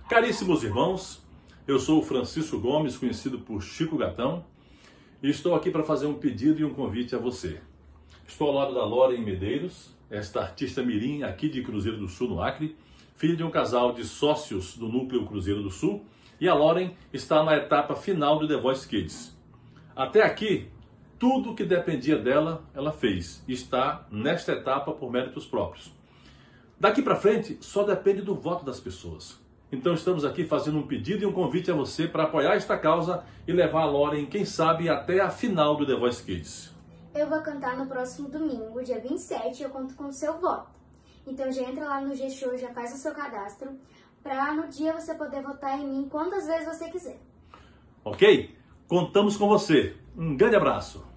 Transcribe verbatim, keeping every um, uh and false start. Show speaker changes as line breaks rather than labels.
Caríssimos irmãos, eu sou o Francisco Gomes, conhecido por Chico Gatão, e estou aqui para fazer um pedido e um convite a você. Estou ao lado da Loren Medeiros, esta artista mirim aqui de Cruzeiro do Sul, no Acre, filha de um casal de sócios do Núcleo Cruzeiro do Sul, e a Loren está na etapa final do The Voice Kids. Até aqui, tudo que dependia dela, ela fez, e está nesta etapa por méritos próprios. Daqui para frente, só depende do voto das pessoas. Então estamos aqui fazendo um pedido e um convite a você para apoiar esta causa e levar a Loren, quem sabe, até a final do The Voice Kids.
Eu vou cantar no próximo domingo, dia vinte e sete, e eu conto com o seu voto. Então já entra lá no G-Show, já faz o seu cadastro, para no dia você poder votar em mim quantas vezes você quiser.
Ok? Contamos com você. Um grande abraço.